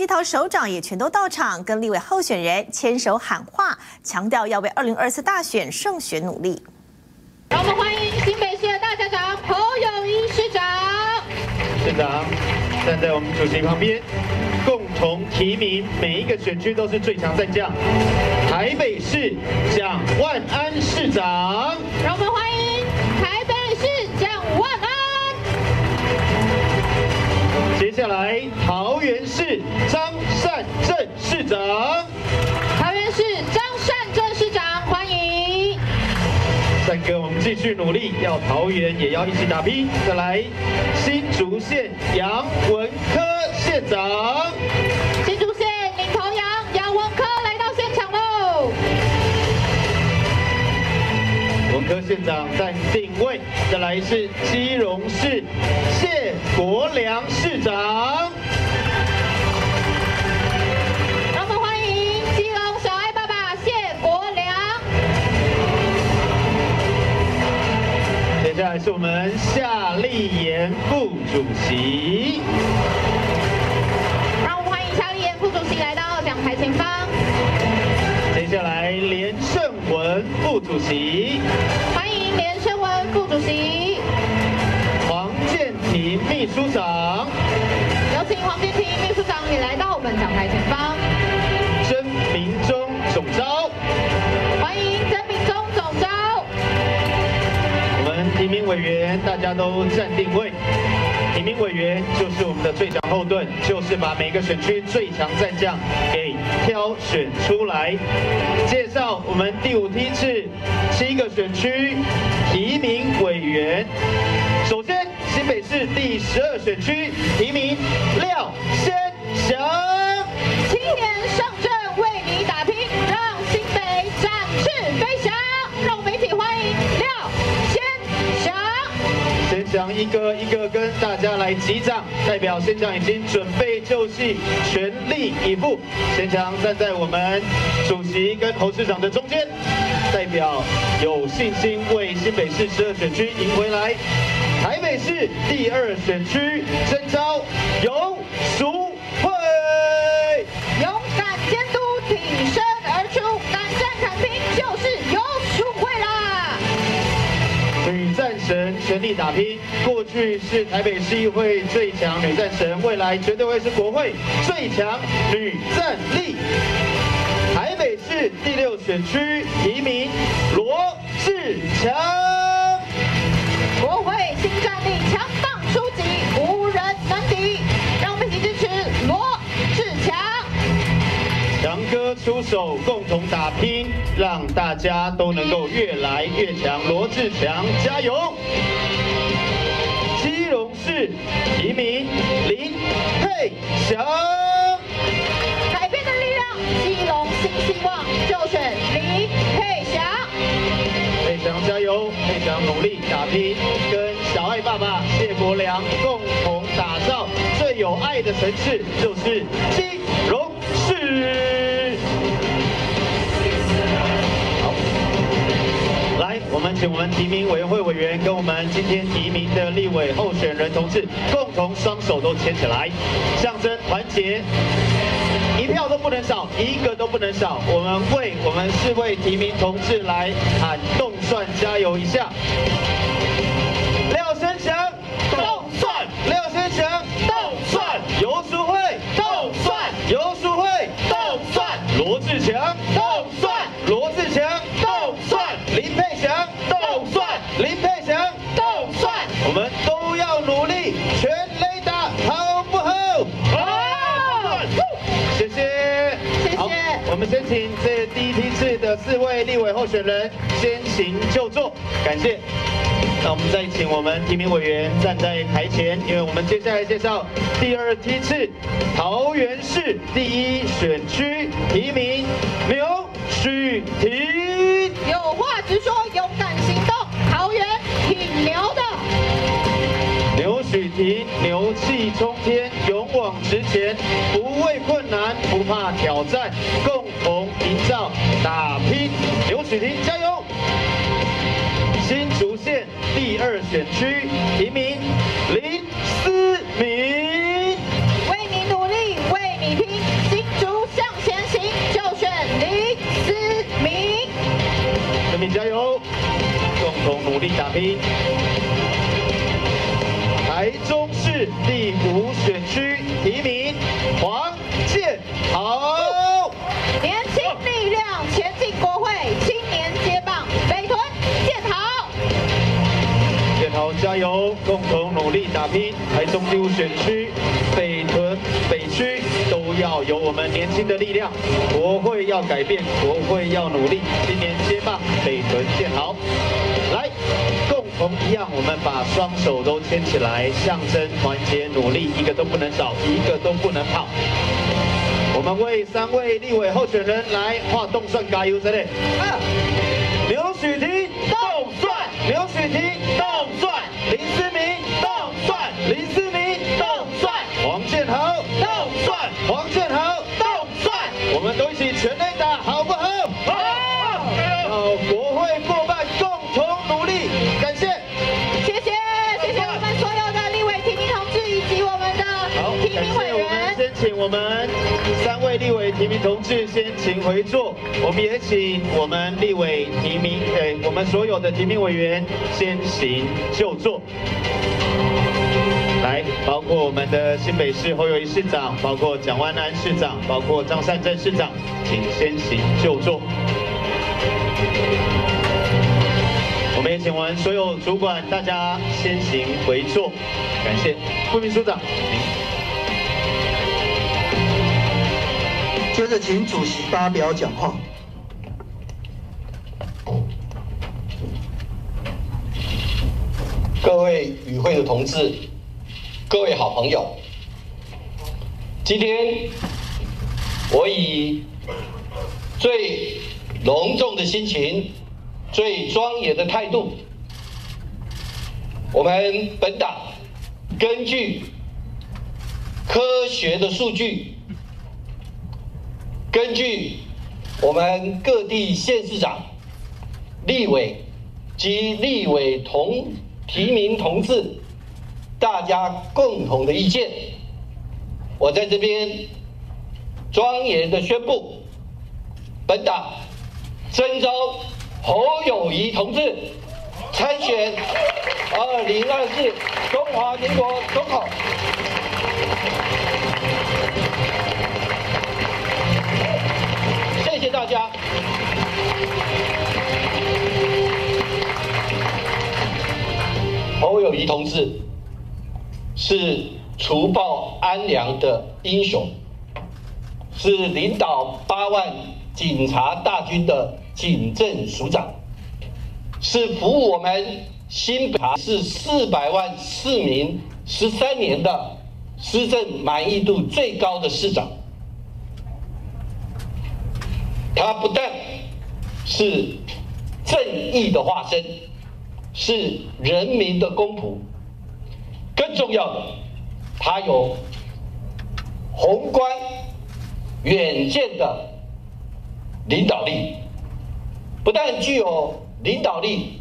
基桃首长也全都到场，跟立委候选人牵手喊话，强调要为2024大选胜选努力。 让我们欢迎新北市的大家长侯友宜市长。 市长站在我们主席旁边，共同提名每一个选区都是最强战将。台北市蒋万安市长， 让我们欢迎台北市蒋万安。 接下来桃园市张善政市长， 桃园市张善政市长欢迎。 三哥，我们继续努力，要桃园也要一起打拼。再来新竹县杨文科县长， 新竹县领头羊杨文科来到现场喽。 文科县长站定位。再来是基隆市谢国良市长， 让我们欢迎基隆小爱爸爸谢国良。 接下来是我们夏立言副主席， 让我们欢迎夏立言副主席来到讲台前方。 接下来连胜文副主席， 欢迎连胜文副主席。 黄建庭秘书长， 有请黄建庭秘书长也来到我们讲台前方。 曾明忠总召， 欢迎曾明忠总召。 我们提名委员大家都站定位。提名委员就是我们的最强后盾，就是把每个选区最强战将给挑选出来。介绍我们第5梯次7个选区提名委员。首先，新北市第12选区提名廖先祥， 青年上阵为你打拼，让新北展翅飞翔。让我们一起欢迎廖先祥。 先祥一个一个跟大家来击掌，代表先祥已经准备就绪，全力以赴。先祥站在我们主席跟侯市长的中间，代表有信心为新北市12选区赢回来。台北市第2选区征召游淑慧， 勇敢监督，挺身而出，胆战敢拼，就是游淑慧啦。 女战神全力打拼，过去是台北市议会最强女战神，未来绝对会是国会最强女战力。台北市第6选区提名罗志强， 国会新战力强棒出击，无人能敌。让我们一起支持罗志强。 强哥出手，共同打拼，让大家都能够越来越强。罗志强加油！基隆市提名林佩祥， 改变的力量，基隆新希望，就选林佩祥。 佩祥加油！佩祥努力打拼，跟小爱爸爸谢国良共同打造最有爱的城市，就是基隆市。好，来，我们请我们提名委员会委员跟我们今天提名的立委候选人同志，共同双手都牵起来，象征团结。一票都不能少，一个都不能少。我们为我们4位提名同志来喊动算加油一下。廖先祥，动算；廖先祥，动算；游淑慧，动算；游淑慧，动算；罗志强，动算；罗志强，动算；林佩祥，动算；林佩祥，动算。我们都要努力，全垒打，好不好？好。谢谢，好，我们先请这第1梯次的4位立委候选人先行就座，感谢。那我们再请我们提名委员站在台前，因为我们接下来介绍第2梯次桃园市第1选区提名刘许婷， 有话直说，勇敢行动，桃园挺牛的。 刘许婷牛气冲天，勇往直前，不畏困难，不怕挑战，共同营造打拼。刘许婷加油！新竹县第2选区提名林思敏， 为你努力，为你拼， 打拼。台中市第5选区提名黄建豪。 年轻力量前进国会，青年接棒北屯建豪。 建豪加油，共同努力打拼。台中第5选区、北屯、北区都要有我们年轻的力量。国会要改变，国会要努力。今年接棒北屯建豪，来，共同一样，我们把双手都牵起来，象征团结努力，一个都不能少，一个都不能跑。我们为3位立委候选人来画动算加油，这里。刘许婷动算，刘许婷动算，林思明动算，林思明动算，黄建豪动算，黄建豪动算，我们都一起全力打，好不好？好！要国会过半，共同努力，感谢。 谢谢我们所有的立委提名同志以及我们的提名委员。 先请我们3位立委提名同志先请回座，我们也请我们立委提名，我们所有的提名委员先行就座。来，包括我们的新北市侯友宜市长，包括蒋万安市长，包括张善政市长，请先行就座。我们也请我们所有主管大家先行回座，感谢。副秘书长， 接着，请主席发表讲话。 各位与会的同志，各位好朋友，今天我以最隆重的心情、最庄严的态度，我们本党根据科学的数据，根据我们各地县市长、立委及立委提名同志大家共同的意见，我在这边庄严的宣布，本党征召侯友宜同志参选2024中华民国总统。谢谢大家。侯友宜同志是除暴安良的英雄，是领导8万警察大军的警政署长，是服务我们新北市400万市民13年的施政满意度最高的市长。他不但是正义的化身，是人民的公仆，更重要的，他有宏观远见的领导力。不但具有领导力，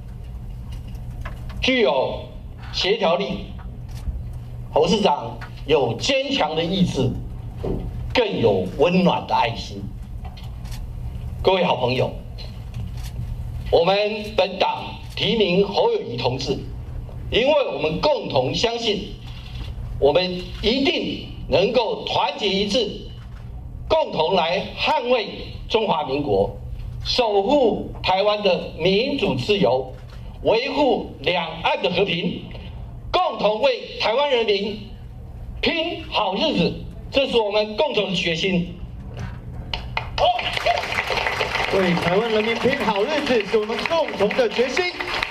具有协调力，侯市长有坚强的意志，更有温暖的爱心。各位好朋友，我们本党提名侯友宜同志，因为我们共同相信，我们一定能够团结一致，共同来捍卫中华民国，守护台湾的民主自由，维护两岸的和平，共同为台湾人民拼好日子，这是我们共同的决心。 为台湾人民拼好日子是我们共同的决心。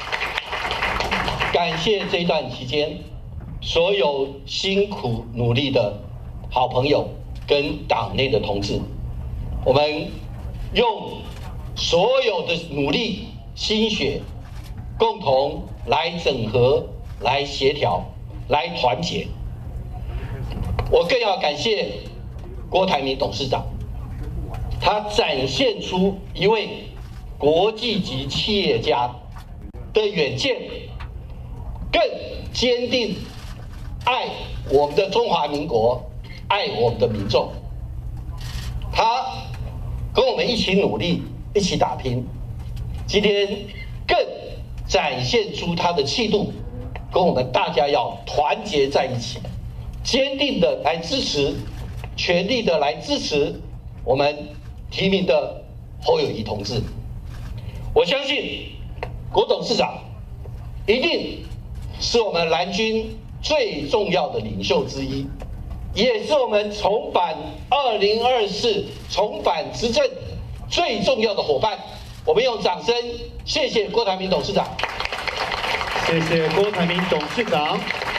感谢这一段期间所有辛苦努力的好朋友跟党内的同志，我们用所有的努力心血，共同来整合、来协调、来团结。我更要感谢郭台铭董事长，他展现出一位国际级企业家的远见，更坚定爱我们的中华民国，爱我们的民众。他跟我们一起努力，一起打拼，今天更展现出他的气度，跟我们大家要团结在一起，坚定的来支持，全力的来支持我们提名的侯友宜同志。我相信郭董事长一定是我们蓝军最重要的领袖之一，也是我们重返2024重返执政最重要的伙伴。我们用掌声谢谢郭台铭董事长。 谢谢郭台铭董事长。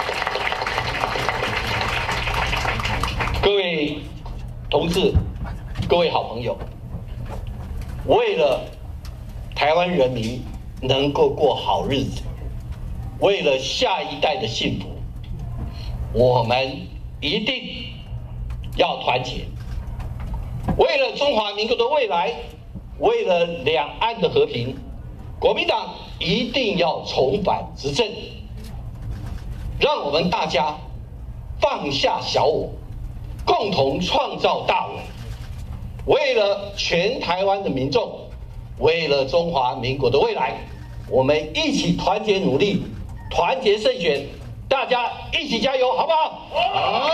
各位同志，各位好朋友，为了台湾人民能够过好日子，为了下一代的幸福，我们一定要团结。为了中华民国的未来，为了两岸的和平，国民党一定要重返执政，让我们大家放下小我，共同创造大我。为了全台湾的民众，为了中华民国的未来，我们一起团结努力，团结胜选，大家一起加油，好不好？好。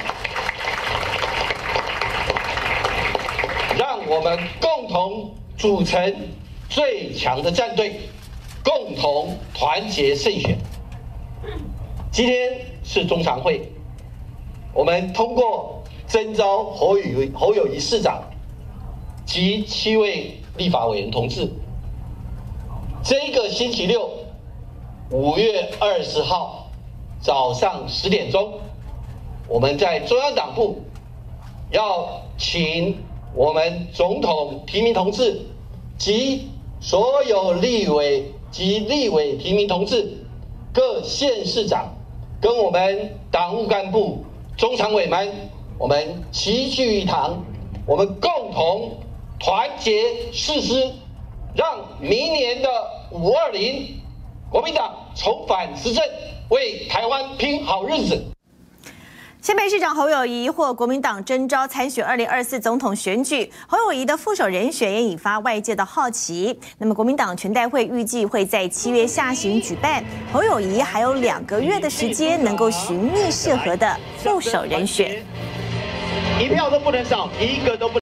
让我们共同组成最强的战队，共同团结胜选。今天是中常会，我们通过征召侯友宜市长及7位立法委员同志，这个星期六5月20号早上10点钟，我们在中央党部要请我们总统提名同志及所有立委及立委提名同志、各县市长跟我们党务干部、中常委们，我们齐聚一堂，我们共同团结誓师，让明年的520国民党重返执政，为台湾拼好日子。 新北市长侯友宜获国民党征召参选2024总统选举，侯友宜的副手人选也引发外界的好奇。那么国民党全代会预计会在7月下旬举办，侯友宜还有2个月的时间能够寻觅适合的副手人选， 一票都不能少，一个都不能